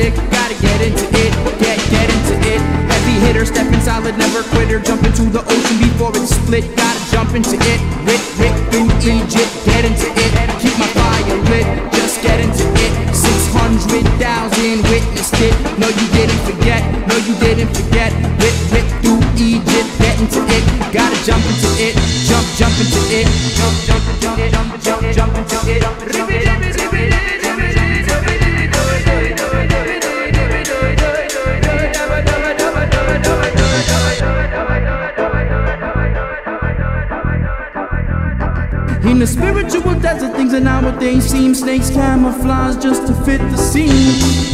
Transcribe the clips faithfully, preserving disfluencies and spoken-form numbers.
stick, gotta get into it, get, get into it. Heavy hitter, stepping solid, never quitter. Jump into the ocean before it's split, gotta jump into it. Rick, Rick through Egypt, get into it. Keep my fire lit, just get into it. Six hundred thousand witnessed it. No, you didn't forget, no, you didn't forget. Rick, Rick through Egypt, get into it. Gotta jump into it, jump, jump into it. Jump, jump, jump, jump, jump, jump into it. In the spiritual desert, things are not what they seem. Snakes camouflage just to fit the scene.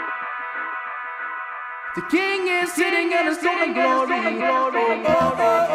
The king is sitting on his throne of glory.